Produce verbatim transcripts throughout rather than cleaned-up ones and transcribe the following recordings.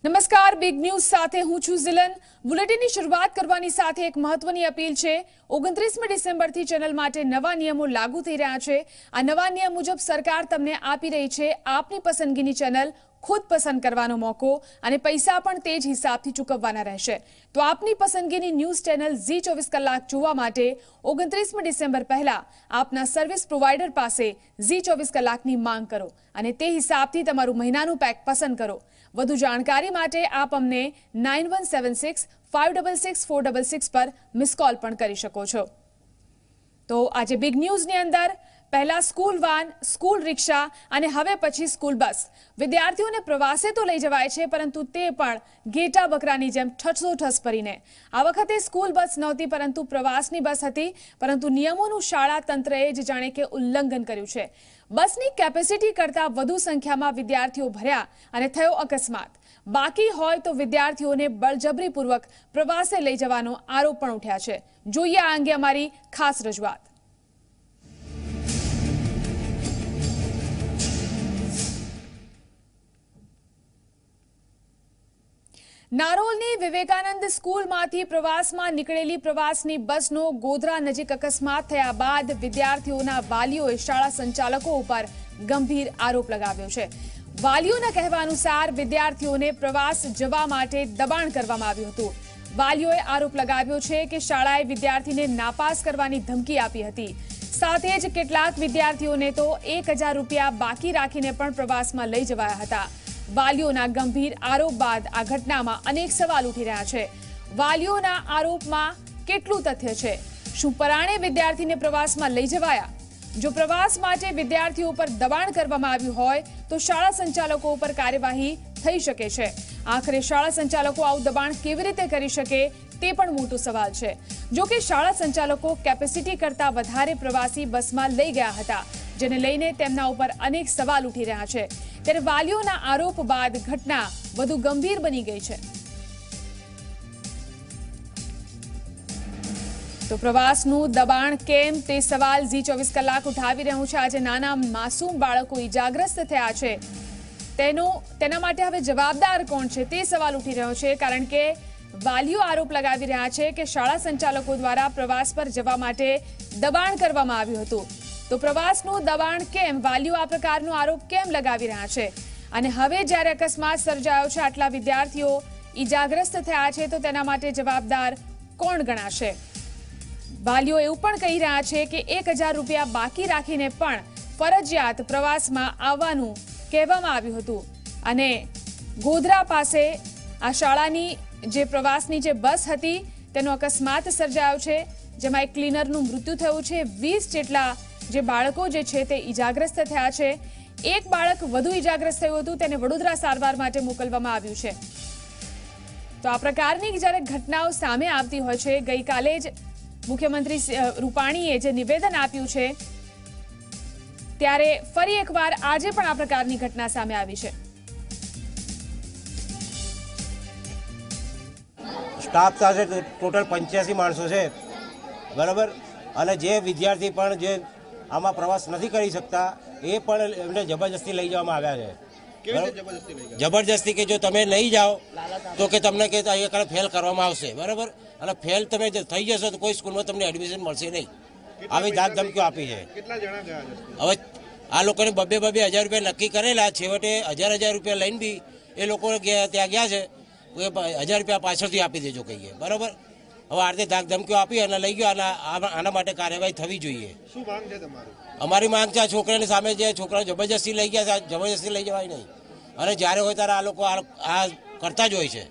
નમસ્કાર, big news સાથે હું છું ઝિલન। બુલેટિનની શરૂઆત કરવાની સાથે એક મહત્વની અપીલ છે। ઓગણત્રીસમી ડિસેમ્બરથી ચેનલ માટે નવા નિયમો લાગુ થઈ રહ્યા છે। આ નવા નિયમ મુજબ સરકાર તમને આપી રહી છે આપની પસંદગીની ચેનલ खुद पसंद करवानो मौको અને પૈસા પણ તે જ હિસાબથી ચૂકવવાના રહેશે। તો આપની પસંદગીની ન્યૂઝ ચેનલ ઝી ચોવીસ કલાક જોવા માટે ઓગણત્રીસમી ડિસેમ્બર પહેલા આપના સર્વિસ પ્રોવાઇડર પાસે ઝી ચોવીસ કલાકની માંગ કરો અને તે હિસાબથી તમારું મહિનાનું પેક પસંદ કરો। વધુ જાણકારી માટે આપ અમને nine one seven six five six six four six six પર મિસ કોલ પણ કરી શકો છો। તો આજે બિગ ન્યૂઝની અંદર पहला स्कूल वान, स्कूल रिक्शा અને હવે પછી સ્કૂલ બસ વિદ્યાર્થીઓને પ્રવાસે તો લઈ જવાય છે, પરંતુ તે પણ ઘેટા બકરાની જેમ ઠસોઠસ ભરીને। આ વખતે સ્કૂલ બસ નહોતી, પરંતુ પ્રવાસની બસ હતી, પરંતુ નિયમોનું શાળા તંત્રએ જ જાણે કે ઉલ્લંઘન કર્યું છે। બસની કેપેસિટી કરતાં વધુ સંખ્યામાં વિદ્યાર્થીઓ ભર્યા અને થયો અકસ્માત। બાકી હોય તો વિદ્યાર્થીઓને બળજબરીપૂર્વક પ્રવાસે લઈ જવાનો આરોપ પણ ઉઠ્યા છે। જોઈએ આ અંગે અમારી ખાસ રજૂઆત। નારોલની વિવેકાનંદ સ્કૂલમાંથી પ્રવાસમાં નીકળેલી પ્રવાસની બસનો ગોધરા નજીક અકસ્માત થયા બાદ વિદ્યાર્થીઓના વાલીઓએ શાળા સંચાલકો ઉપર ગંભીર આરોપ લગાવ્યો છે। વાલીઓના કહેવા અનુસાર વિદ્યાર્થીઓને પ્રવાસ જવા માટે દબાણ કરવામાં આવ્યું હતું। વાલીઓએ આરોપ લગાવ્યો છે કે શાળાએ વિદ્યાર્થીને નાપાસ કરવાની ધમકી આપી હતી। સાથે જ કેટલાક વિદ્યાર્થીઓને તો એક હજાર રૂપિયા બાકી રાખીને પણ પ્રવાસમાં લઈ જવાયા હતા। વાલીઓના ગંભીર આરોપ બાદ આ ઘટનામાં અનેક સવાલ ઉઠી રહ્યા છે। વાલીઓના આરોપમાં કેટલું તથ્ય છે? શું પરાણે વિદ્યાર્થીને પ્રવાસમાં લઈ જવાયા? જો પ્રવાસ માટે વિદ્યાર્થીઓ પર દબાણ કરવામાં આવ્યું હોય તો શાળા સંચાલકો ઉપર કાર્યવાહી થઈ શકે છે। આખરે શાળા સંચાલકો આવું દબાણ કેવી રીતે કરી શકે તે પણ મોટો સવાલ છે। જો કે શાળા સંચાલકો કેપેસિટી કરતાં વધારે પ્રવાસી બસમાં લઈ ગયા હતા, જેને લઈને તેમના ઉપર અનેક સવાલ ઉઠી રહ્યા છે। ત્યારે વાલીઓના આરોપ બાદ ઘટના વધુ ગંભીર બની ગઈ છે। તો પ્રવાસનું દબાણ કેમ તે સવાલ ઝી ચોવીસ કલાક ઉઠાવી રહ્યું છે। આજે નાના માસૂમ બાળકો ઈજાગ્રસ્ત થયા છે, તેનો તેના માટે હવે જવાબદાર કોણ છે તે સવાલ ઉઠી રહ્યો છે, કારણ કે વાલીઓ આરોપ લગાવી રહ્યા છે કે શાળા સંચાલકો દ્વારા પ્રવાસ પર જવા માટે દબાણ કરવામાં આવ્યું હતું। તો પ્રવાસનું દબાણ કેમ? વાલીઓ આ પ્રકારનો આરોપ કેમ લગાવી રહ્યા છે? અને હવે જ્યારે અકસ્માત સર્જાયો છે, આટલા વિદ્યાર્થીઓ ઈજાગ્રસ્ત થયા છે, તો તેના માટે જવાબદાર કોણ ગણાશે? વાલીઓ એવું પણ કહી રહ્યા છે કે એક હજાર રૂપિયા બાકી રાખીને પણ ફરજિયાત પ્રવાસમાં આવવાનું કહેવામાં આવ્યું હતું। અને ગોધરા પાસે આ શાળાની જે પ્રવાસની જે બસ હતી તેનો અકસ્માત સર્જાયો છે, જેમાં એક ક્લીનરનું મૃત્યુ થયું છે। વીસ જેટલા જે બાળકો જે છે તે ઈજાગ્રસ્ત થયા છે। એક બાળક વધુ ઈજાગ્રસ્ત થયું હતું, તેને વડોદરા સારવાર માટે મોકલવામાં આવ્યું છે। તો આ પ્રકારની જ્યારે ઘટનાઓ સામે આવતી હોય છે, ગઈકાલે જ મુખ્યમંત્રી રૂપાણીએ જે નિવેદન આપ્યું છે, ત્યારે ફરી એકવાર આજે પણ આ પ્રકારની ઘટના સામે આવી છે। સ્ટાફ સાથે ટોટલ પંચ્યાસી માણસો છે, બરાબર। અને જે વિદ્યાર્થી પણ જે આમાં પ્રવાસ નથી કરી શકતા એ પણ એમને જબરજસ્તી લઈ જવામાં આવ્યા છે। જબરજસ્તી કે જો તમે નહીં જાઓ તો કે તમને કે અહીંયા ફેલ કરવામાં આવશે, બરાબર। અને ફેલ તમે થઈ જશો તો કોઈ સ્કૂલમાં તમને એડમિશન મળશે નહીં, આવી જાત ધમકીઓ આપી છે। હવે આ લોકોને બબે બબે હજાર રૂપિયા નક્કી કરેલા, છેવટે હજાર હજાર રૂપિયા લઈને બી એ લોકો ત્યાં ગયા છે, હજાર રૂપિયા પાછળથી આપી દેજો કહીએ, બરાબર। હવે આરતી ધાક ધમકીઓ આપી અને લઈ ગયો, આના આના માટે કાર્યવાહી થવી જોઈએ। શું માંગ છે તમારી? અમારી માંગ છે આ છોકરાની સામે જે છોકરા જબરજસ્તી લઈ ગયા છે, જબરજસ્તી લઈ જવાય નહીં, અને જ્યારે હોય ત્યારે આ લોકો આ કરતા જ હોય છે।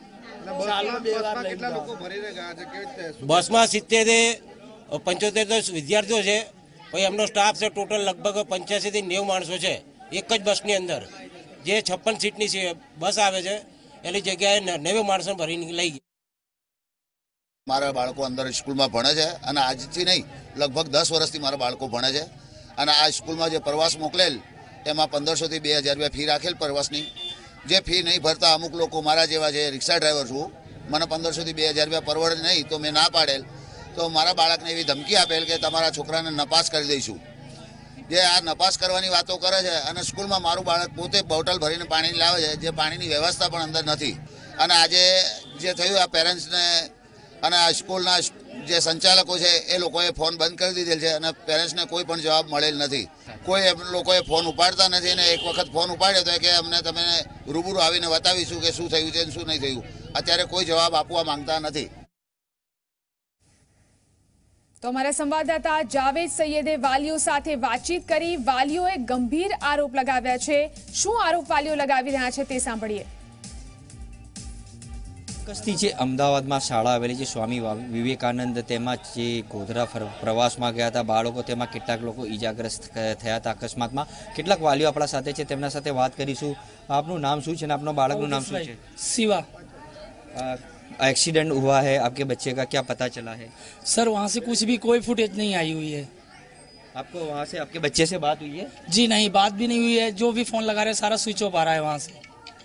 બસમાં સિત્તેર પંચોતેર તો વિદ્યાર્થીઓ છે, પછી એમનો સ્ટાફ છે ટોટલ લગભગ પંચ્યાસી થી નેવું માણસો છે એક જ બસની અંદર। જે છપ્પન સીટની બસ આવે છે એની જગ્યાએ નેવું માણસો ભરીને લઈ ગયા। મારા બાળકો અંદર સ્કૂલમાં ભણે છે અને આજથી નહીં લગભગ દસ વર્ષથી મારા બાળકો ભણે છે, અને આ સ્કૂલમાં જે પ્રવાસ મોકલેલ એમાં પંદરસોથી બે હજાર રૂપિયા ફી રાખેલ પ્રવાસની। જે ફી નહીં ભરતા અમુક લોકો મારા જેવા છે, રિક્ષા ડ્રાઈવર છું, મને પંદરસોથી બે હજાર રૂપિયા પરવડે નહીં તો મેં ના પાડેલ, તો મારા બાળકને એવી ધમકી આપેલ કે તમારા છોકરાને નપાસ કરી દઈશું। જે આ નપાસ કરવાની વાતો કરે છે અને સ્કૂલમાં મારું બાળક પોતે બોટલ ભરીને પાણી લાવે છે, જે પાણીની વ્યવસ્થા પણ અંદર નથી. અને આજે જે થયું આ પેરેન્ટ્સને અને આ સ્કૂલના જે સંચાલકો છે એ લોકોએ ફોન બંધ કરી દીધેલ છે અને પેરેન્ટ્સને કોઈ પણ જવાબ મળેલ નથી. કોઈ એમ લોકોએ ફોન ઉપાડતા નથી અને એક વખત ફોન ઉપાડ્યો તો કે અમને તમે રૂબરૂ આવીને બતાવીશું કે શું થયું છે અને શું નહીં થયું. અત્યારે કોઈ જવાબ આપવા માંગતા નથી. તો અમારા સંવાદદાતા જાવેદ સૈયદે વાલીઓ સાથે વાતચીત કરી. વાલીઓએ ગંભીર આરોપ લગાવ્યા છે. શું આરોપ વાલીઓ લગાવી રહ્યા છે તે સાંભળીએ. ચોક્કસથી જે અમદાવાદમાં શાળા આવેલી છે સ્વામી વિવેકાનંદ, તેમાં જે ગોધરા પ્રવાસમાં ગયા હતા બાળકો, તેમાં કેટલાક લોકો ઈજાગ્રસ્ત થયા હતા અકસ્માતમાં. કેટલાક વાલીઓ આપણા સાથે છે, તેમના સાથે વાત કરીશું. આપનું નામ શું છે અને આપના બાળકનું નામ શું છે? शिवा। एक्सीडेंट हुआ है, आपके बच्चे का क्या पता चला है? सर वहाँ से कुछ भी कोई फुटेज नहीं आई हुई है। आपको वहाँ से आपके बच्चे से बात हुई है? जी नहीं, बात भी नहीं हुई है। जो भी फोन लगा रहे हैं सारा स्विच ऑफ आ रहा है वहाँ से।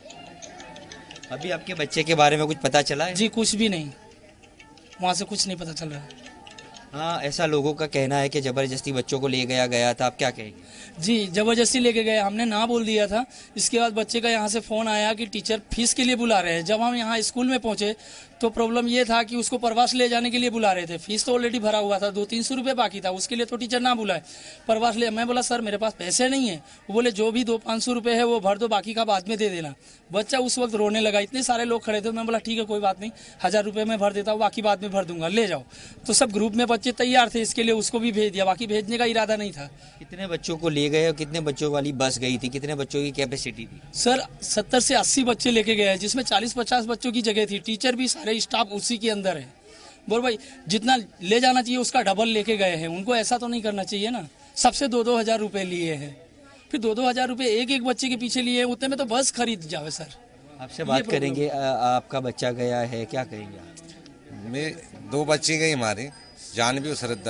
अभी आपके बच्चे के बारे में कुछ पता चला है? जी कुछ भी नहीं, वहाँ से कुछ नहीं पता चल रहा है। हाँ, ऐसा लोगों का कहना है कि जबरदस्ती बच्चों को ले गया गया था, आप क्या कहेंगे? जी जबरदस्ती लेके गए, हमने ना बोल दिया था। इसके बाद बच्चे का यहाँ से फ़ोन आया कि टीचर फीस के लिए बुला रहे हैं। जब हम यहाँ स्कूल में पहुँचे तो प्रॉब्लम ये था कि उसको प्रवास ले जाने के लिए बुला रहे थे। फीस तो ऑलरेडी भरा हुआ था, दो तीन सौ रुपये बाकी था, उसके लिए तो टीचर ना बुलाए, प्रवास ले। मैं बोला सर मेरे पास पैसे नहीं है। वो बोले जो भी दो पाँच सौ रुपये है वो भर दो, बाकी का बाद में दे देना। बच्चा उस वक्त रोने लगा, इतने सारे लोग खड़े थे। मैं बोला ठीक है कोई बात नहीं, हज़ार रुपये में भर देता हूँ, बाकी बाद में भर दूंगा, ले जाओ। तो सब ग्रुप में बच्चे तैयार थे, इसके लिए उसको भी भेज दिया, बाकी भेजने का इरादा नहीं था। कितने बच्चों को ले गए और कितने बच्चों वाली बस गई थी? कितने बच्चों की कैपेसिटी थी? सर सत्तर से अस्सी बच्चे लेके गए हैं, जिसमें चालीस पचास बच्चों की जगह थी। टीचर भी सारे स्टाफ उसी के अंदर है। बोल भाई जितना ले जाना चाहिए उसका डबल लेके गए हैं। उनको ऐसा तो नहीं करना चाहिए ना। सबसे दो दो हज़ार रुपये लिए हैं, फिर दो दो हज़ार रुपये एक एक बच्चे के पीछे लिए हैं, उतने में तो बस खरीद जावे। सर आपसे बात करेंगे, आ, आपका बच्चा गया है, क्या कहेंगे आप? मैं दो बच्ची गई, हमारी जानवी और श्रद्धा,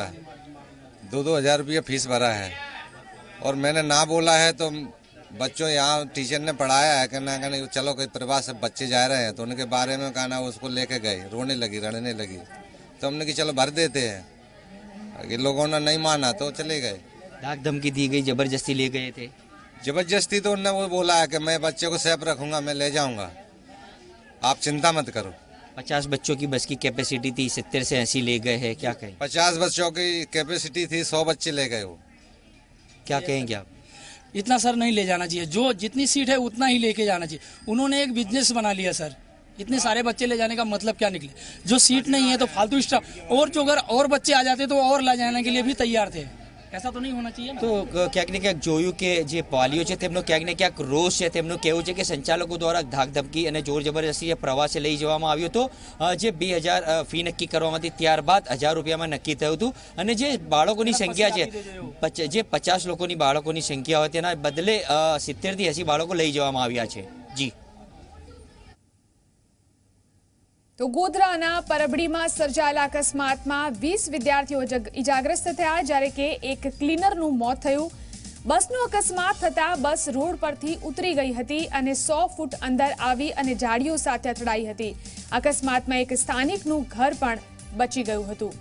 दो दो हज़ार रुपये फीस भरा है और मैंने ना बोला है तो बच्चों यहाँ टीचर ने पढ़ाया है कि ना कहने चलो कोई प्रवास सब बच्चे जा रहे हैं, तो उनके बारे में कहना उसको लेके गए, रोने लगी रड़ने लगी, तो हमने कि चलो भर देते हैं। कि लोगों ने नहीं माना तो चले गए। धाक धमकी दी गई, जबरदस्ती ले गए थे? जबरदस्ती तो उनने वो बोला है कि मैं बच्चे को सेफ रखूंगा, मैं ले जाऊंगा, आप चिंता मत करो। पचास बच्चों की बस की कैपेसिटी थी, सत्तर से अस्सी ले गए हैं, क्या कहें? पचास बच्चों की कैपेसिटी थी, सौ बच्चे ले गए वो, क्या कहेंगे आप? इतना सर नहीं ले जाना चाहिए, जो जितनी सीट है उतना ही लेके जाना चाहिए। उन्होंने एक बिजनेस बना लिया सर। इतने सारे बच्चे ले जाने का मतलब क्या निकले? जो सीट नहीं है तो फालतू स्टाफ, और जो अगर और बच्चे आ जाते तो और ला जाने के लिए भी तैयार थे। ऐसा तो नहीं होना चाहिए ना। તો ક્યાંક ને ક્યાંક જોયું કે જે વાલીઓ છે તેમનો ક્યાંક ને ક્યાંક રોષ છે. તેમનું કહેવું છે કે સંચાલકો દ્વારા ધાક ધમકી અને જોર જબરદસ્તી પ્રવાસે લઈ જવામાં આવ્યો હતો. જે બે હજાર ફી નક્કી કરવામાં હતી, ત્યારબાદ હજાર રૂપિયામાં નક્કી થયું હતું. અને જે બાળકોની સંખ્યા છે, જે પચાસ લોકોની બાળકોની સંખ્યા હોય તેના બદલે સિત્તેરથી એંસી બાળકો લઈ જવામાં આવ્યા છે. જી તો ગોધરાના પરબડીમાં સર્જાયેલા અકસ્માતમાં વીસ વિદ્યાર્થીઓ ઇજાગ્રસ્ત થયા, જ્યારે કે એક ક્લીનરનું મોત થયું. બસનો અકસ્માત થતા બસ રોડ પરથી ઉતરી ગઈ હતી અને સો ફૂટ અંદર આવી અને ઝાડીઓ સાથે અથડાઈ હતી. અકસ્માતમાં એક સ્થાનિકનું ઘર પણ બચી ગયું હતું.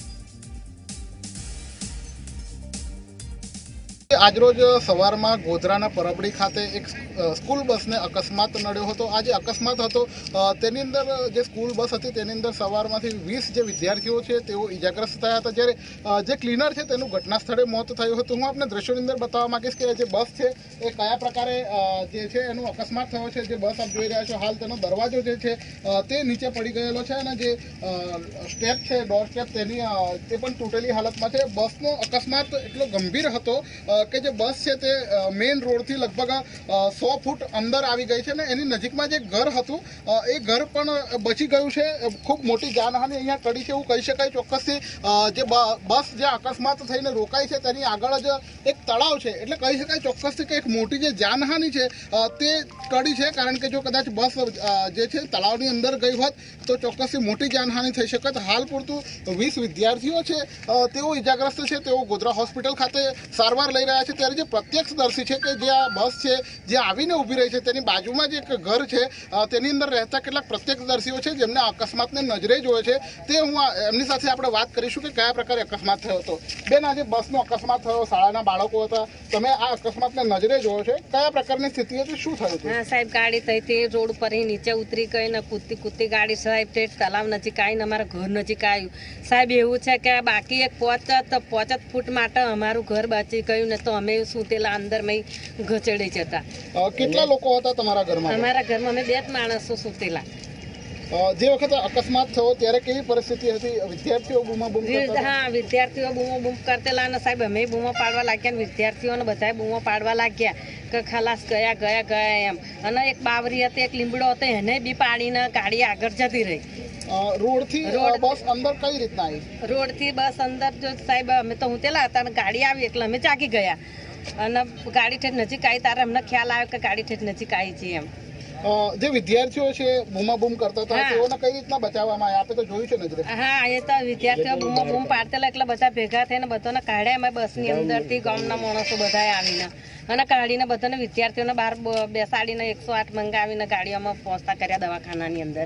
આજરોજ સવારમાં ગોધરાના પરબડી ખાતે એક સ્કૂલ બસને અકસ્માત નડ્યો હતો. આ જે અકસ્માત હતો તેની અંદર જે સ્કૂલ બસ હતી તેની અંદર સવારમાંથી વીસ જે વિદ્યાર્થીઓ છે તેઓ ઇજાગ્રસ્ત થયા હતા, જ્યારે જે ક્લીનર છે તેનું ઘટના સ્થળે મોત થયું હતું. હું આપને દ્રશ્યોની અંદર બતાવવા માંગીશ કે જે બસ છે એ કયા પ્રકારે જે છે એનું અકસ્માત થયો છે. જે બસ આપ જોઈ રહ્યા છો હાલ તેનો દરવાજો જે છે તે નીચે પડી ગયેલો છે અને જે સ્ટેપ છે, ડોર સ્ટેપ, તેની તે પણ તૂટેલી હાલતમાં છે. બસનો અકસ્માત એટલો ગંભીર હતો કે જે બસ છે તે મેઇન રોડથી લગભગ સો ફૂટ અંદર આવી ગઈ છે ને એની નજીકમાં જે ઘર હતું એ ઘર પણ બચી ગયું છે. ખૂબ મોટી જાનહાનિ અહીંયા ટળી છે એવું કહી શકાય ચોક્કસથી. જે બસ જે અકસ્માત થઈને રોકાઈ છે તેની આગળ જ એક તળાવ છે, એટલે કહી શકાય ચોક્કસથી કે એક મોટી જે જાનહાનિ છે તે ટળી છે. કારણ કે જો કદાચ બસ જે છે તળાવની અંદર ગઈ હોત તો ચોક્કસથી મોટી જાનહાનિ થઈ શકત. હાલ પૂરતું વીસ વિદ્યાર્થીઓ છે તેઓ ઇજાગ્રસ્ત છે, તેઓ ગોધરા હોસ્પિટલ ખાતે સારવાર લઈ રહ્યા છે. ત્યારે જે પ્રત્યક્ષદર્શી છે કે જે આ બસ છે જે આવીને ઊભી રહી છે તેની બાજુમાં જ એક ઘર છે તેની અંદર રહેતા કેટલાક પ્રત્યક્ષદર્શીઓ છે જેમને અકસ્માતને નજરે જોયો છે તે હું એમની સાથે આપણે વાત કરીશું કે કયા પ્રકારે અકસ્માત થયો હતો. બેન, આજે બસનો અકસ્માત થયો, શાળાના બાળકો હતા, તમે આ અકસ્માતને નજરે જોયો છે, કયા પ્રકારની સ્થિતિ હતી, શું થયું હતું? હા સાહેબ, ગાડી થઈ તે રોડ પર નીચે ઉતરી ગઈ ને કૂદતી કૂદતી ગાડી સાહેબ તે તલાવ નજીક આવીને અમારા ઘર નજીક આવ્યું. સાહેબ એવું છે કે બાકી એક પોચ પોચ ફૂટ માટે અમારું ઘર બચી ગયું ને તો અમે સૂતેલા અંદર મેં ઘચડી જતા. કેટલા લોકો હતા તમારા ઘરમાં? અમારા ઘરમાં અમે બે જ માણસો સૂતેલા. જે વખતે અકસ્માત થયો ત્યારે કેવી પરિસ્થિતિ હતી? વિદ્યાર્થીઓ બૂમા બૂમ કરતા? હા, વિદ્યાર્થીઓ બૂમો બૂમ કરતેલા અને સાહેબ અમે બૂમો પાડવા લાગ્યા ને વિદ્યાર્થીઓને બધાએ બૂમો પાડવા લાગ્યા કે ખલાસ ગયા ગયા ગયા એમ. અને એક બાવરી હતી, એક લીમડો હતો, એને બી પાડીને ગાડી આગળ જતી રહી. રોડ થી બસ અંદર કઈ રીતના આવી? રોડ થી બસ અંદર જો સાહેબ અમે તો ઉતેલા હતા અને ગાડી આવી એટલે અમે જાગી ગયા અને ગાડી ઠેઠ નજીક આવી ત્યારે અમને ખ્યાલ આવ્યો કે ગાડી ઠેઠ નજીક આવી છે એમ. જે વિદ્યાર્થીઓ છે બૂમા બૂમ કરતા હતા તેઓને કઈ રીતના બચાવવામાં આવ્યા? આપણે તો જોયું છે નજરે. હા, એ તો વિદ્યાર્થીઓ બૂમા બૂમ પાડતેલા એટલે બધા ભેગા થઈને બધાને કાઢ્યા અમે બસની અંદરથી, ગામના માણસો બધા આવીને અને કાઢીને બધાને વિદ્યાર્થીઓને બહાર બેસાડીને એકસો આઠ મંગાવીને ગાડીઓમાં પહોંચતા કર્યા દવાખાનાની અંદર.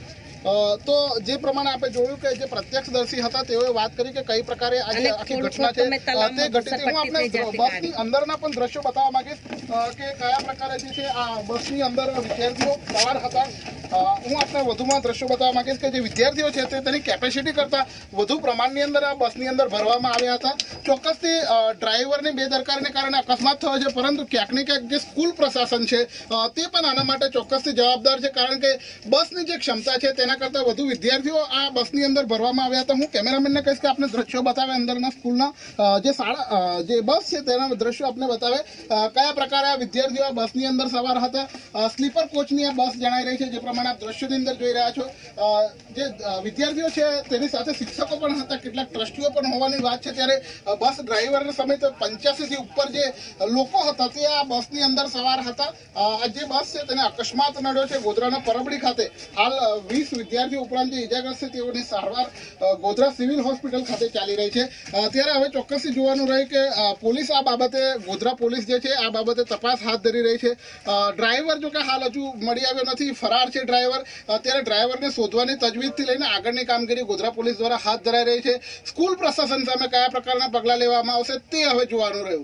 તો જે પ્રમાણે આપણે જોયું કે જે પ્રત્યક્ષદર્શી હતા તેઓએ વાત કરી કે કઈ પ્રકારે આજે આખી ઘટના છે તે ઘટી. હું આપણે બસની અંદરના પણ દ્રશ્યો બતાવવા માંગીશ કે કયા પ્રકારે જે છે આ બસની અંદર વિદ્યાર્થીઓ સવાર હતા. હું આપણે વધુમાં દ્રશ્યો બતાવવા માંગીશ કે જે વિદ્યાર્થીઓ છે તે તેની કેપેસિટી કરતા વધુ પ્રમાણની અંદર આ બસની અંદર ભરવામાં આવ્યા હતા. ચોક્કસથી ડ્રાઈવરની બેદરકારીને કારણે અકસ્માત થયો છે, પરંતુ ક્યાંક ને ક્યાંક જે સ્કૂલ પ્રશાસન છે તે પણ આના માટે ચોક્કસથી જવાબદાર છે, કારણ કે બસની જે ક્ષમતા છે તેના કરતા વધુ વિદ્યાર્થીઓ આ બસની અંદર ભરવામાં આવ્યા હતા. હું કેમેરામેનને કહીશ કે આપણે દ્રશ્યો બતાવે અંદરના સ્કૂલના જે શાળા જે બસ છે તેના દ્રશ્યો આપણે બતાવે કયા પ્રકારે આ વિદ્યાર્થીઓ આ બસની અંદર સવાર હતા. સ્લીપર કોચની આ બસ જણાઈ રહી છે, જે પ્રમાણે આપ દ્રશ્યોની અંદર જોઈ રહ્યા છો. જે વિદ્યાર્થીઓ છે તેની સાથે શિક્ષકો પણ હતા, કેટલાક ટ્રસ્ટીઓ પણ હોવાની વાત છે. ત્યારે બસ ડ્રાઈવર સમેત પંચ્યાસી થી ઉપર જે લોકો હતા તે આ બસની અંદર સવાર હતા. આ જે બસ છે તેને અકસ્માત નડ્યો છે ગોધરાના પરબડી ખાતે. હાલ વીસ વિદ્યાર્થીઓ ઉપરાંત જે ઇજાગ્રસ્ત છે તેઓની સારવાર ગોધરા સિવિલ હોસ્પિટલ ખાતે ચાલી રહી છે. ત્યારે હવે ચોક્કસથી જોવાનું રહ્યું કે પોલીસ આ બાબતે, ગોધરા પોલીસ જે છે આ બાબતે તપાસ હાથ ધરી રહી છે. ડ્રાઈવર જો કે હાલ હજુ મળી આવ્યો નથી, ફરાર છે ડ્રાઈવર. ત્યારે ડ્રાઈવરને શોધવાની તજવીજથી લઈને આગળની કામગીરી ગોધરા પોલીસ દ્વારા હાથ ધરાઈ રહી છે. સ્કૂલ પ્રશાસન સામે કયા પ્રકારના પગલાં લેવામાં આવશે તે હવે જોવાનું રહ્યું.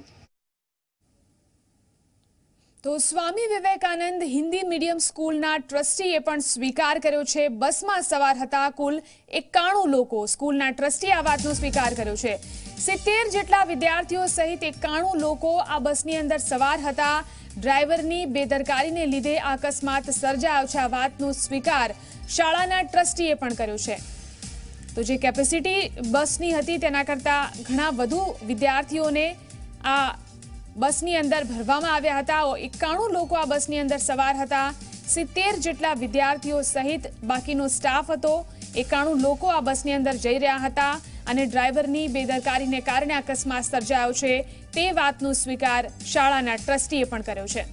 તો સ્વામી વિવેકાનંદ હિન્દી મીડિયમ સ્કૂલના ટ્રસ્ટીએ પણ સ્વીકાર કર્યો છે બસમાં સવાર હતા કુલ એકાણું લોકો. સ્કૂલના ટ્રસ્ટીએ આ વાતનો સ્વીકાર કર્યો છે. સિત્તેર જેટલા વિદ્યાર્થીઓ સહિત એકાણું લોકો આ બસની અંદર સવાર હતા. ડ્રાઈવરની બેદરકારીને લીધે આ અકસ્માત સર્જાયો છે, આ વાતનો સ્વીકાર શાળાના ટ્રસ્ટીએ પણ કર્યો છે. તો જે કેપેસિટી બસની હતી તેના કરતાં ઘણા વધુ વિદ્યાર્થીઓને આ બસની અંદર ભરવામાં આવ્યા હતા. એકાણું લોકો આ બસની અંદર સવાર હતા. સિત્તેર જેટલા વિદ્યાર્થીઓ સહિત બાકીનો સ્ટાફ હતો. એકાણું લોકો આ બસની અંદર જઈ રહ્યા હતા અને ડ્રાઈવરની બેદરકારીને કારણે અકસ્માત સર્જાયો છે તે વાતનો સ્વીકાર શાળાના ટ્રસ્ટીએ પણ કર્યો છે.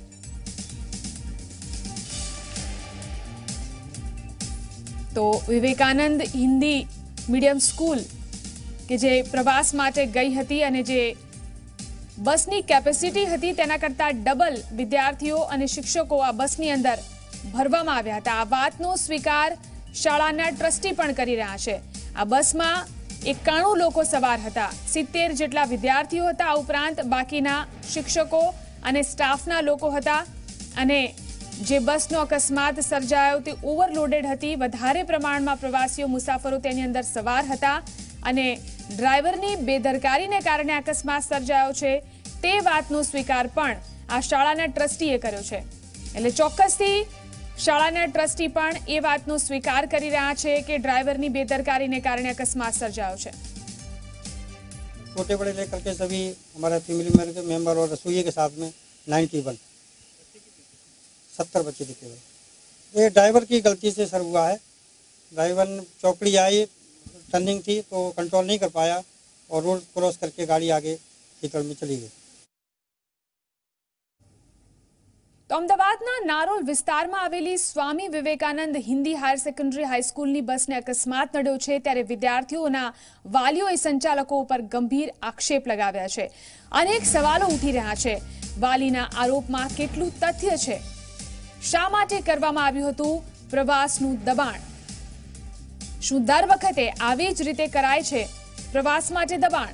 તો વિવેકાનંદ હિન્દી મીડિયમ સ્કૂલ કે જે પ્રવાસ માટે ગઈ હતી અને જે બસની કેપેસિટી હતી તેના કરતાં ડબલ વિદ્યાર્થીઓ અને શિક્ષકો આ બસની અંદર ભરવામાં આવ્યા હતા. આ વાતનો સ્વીકાર શાળાના ટ્રસ્ટી પણ કરી રહ્યા છે. આ બસમાં એકાણું લોકો સવાર હતા. સિત્તેર જેટલા વિદ્યાર્થીઓ હતા. આ ઉપરાંત બાકીના શિક્ષકો અને સ્ટાફના લોકો હતા. અને જે બસનો અકસ્માત સર્જાયો તે ઓવરલોડેડ હતી. વધારે પ્રમાણમાં પ્રવાસીઓ મુસાફરો તેની અંદર સવાર હતા અને ડ્રાઈવરની બેદરકારીને કારણે અકસ્માત સર્જાયો છે તે વાતનો સ્વીકાર પણ આ શાળાના ટ્રસ્ટીએ કર્યો છે. એટલે ચોક્કસથી શાળાના ટ્રસ્ટી પણ એ વાતનો સ્વીકાર કરી રહ્યા છે કે ડ્રાઈવરની બેદરકારીને કારણે અકસ્માત સર્જાયો છે. छोटे बड़े लेकर के सभी हमारे फैमिली मेरे मेंबर और रसोइये के साथ में नाइन्टी वन सत्तर बच्चे दिखे हुए. ये ड्राइवर की गलती से सर हुआ है. ड्राइवर चौकड़ी आई, टर्निंग थी तो कंट्रोल नहीं कर पाया और रोड क्रॉस करके गाड़ी आगे कीचड़ में चली गई. તો અમદાવાદના નારોલ વિસ્તારમાં આવેલી સ્વામી વિવેકાનંદ હિન્દી હાયર સેકન્ડરી હાઈસ્કૂલની બસને અકસ્માત નડ્યો છે ત્યારે વિદ્યાર્થીઓના વાલીઓએ સંચાલકો ઉપર ગંભીર આક્ષેપ લગાવ્યા છે। અનેક સવાલો ઉઠી રહ્યા છે। વાલીના આરોપમાં કેટલું તથ્ય છે? શા માટે કરવામાં આવ્યું હતું પ્રવાસનું દબાણ? શું દર વખતે આવી જ રીતે કરાય છે પ્રવાસ માટે દબાણ?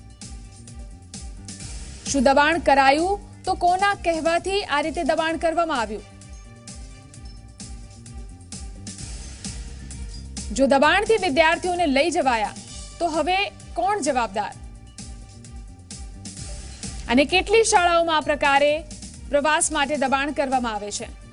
શું દબાણ કરાયું તો કોના કહેવાથી આ રીતે દબાણ કરવામાં આવ્યું? જો દબાણથી વિદ્યાર્થીઓને લઈ જવાયા તો હવે કોણ જવાબદાર? અને કેટલી શાળાઓમાં આ પ્રકારે પ્રવાસ માટે દબાણ કરવામાં આવે છે?